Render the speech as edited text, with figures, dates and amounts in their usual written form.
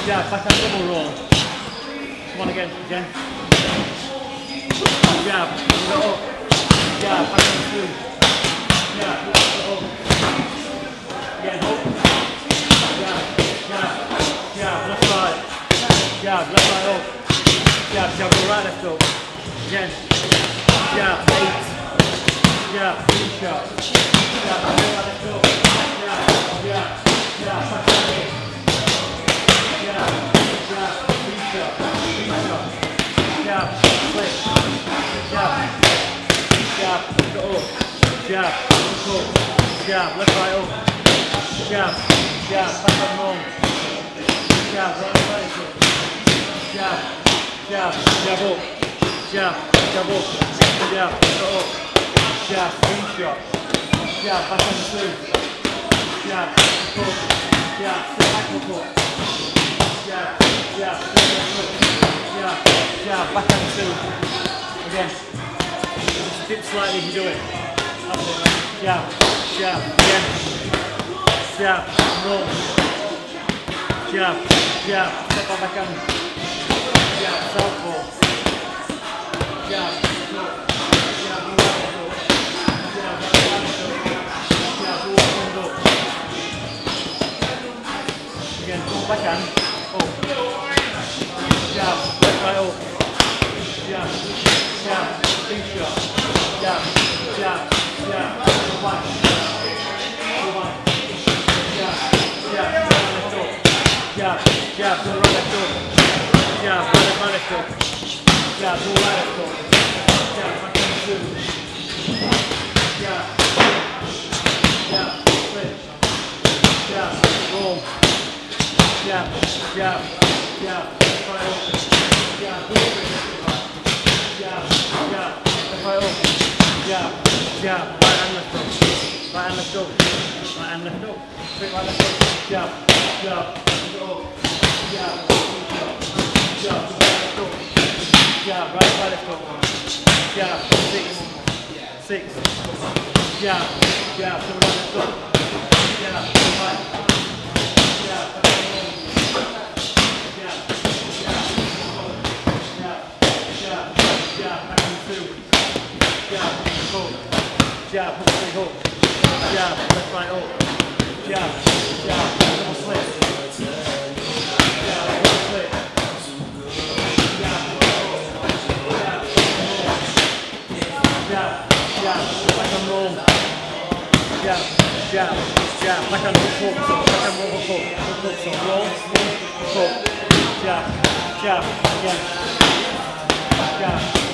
Jab, back and double roll. Come on again. Jab, go up. Jab, back and through. Jab, go up. Again, up. Jab, left right. Jab, left right up. Jab, go right, left up. Again. Jab, 8. Jab, 3 shot. Jab, right, left up. Jab, back and through. Jab, 3 shot. Jab, flip. Jab, go up. Jab, hook up. Jab, left right up. Jab, back and roll. Jab, right up. Jab, up. Jab, up. Jab, go up. Jab, 3 shot. Jab, back and through. Jab, hook up. Jab, step back, hook up. Jab, back and through. Again. Just dip slightly if you do it. That's it. Jab, again. Jab, roll. Jab, step on back hand. Jab, southpaw. Jab, hook. Jab, right hook. Jab, right hook. Jab, walk up. Again, go back hand. Up. Jab, left right up. Jab, 2 shot. Jab, go back. Jab, left up. Jab, go right left up. Jab, right left up. Jab, go right left up. Jab, back and through. Jab, flip. Jab, roll. Jab, left right up. Jab, go right left up. Jab, left right up. Jab, right hand left up. Right hand left up. Right hand left up. Straight right left up. Jab, go up. Jab, right left up. Jab, right left up. Jab, 6. Jab, go right left up. Jab, right. Jab, back and roll. Jab, back and through. Jab, hook. Jab, hook, straight hook. Jab, left right up. Jab, double slip. Jab, double slip. Jab, back and roll. Jab, back and hook, so back and roll, hook, so roll, hook, jab, again. Jab.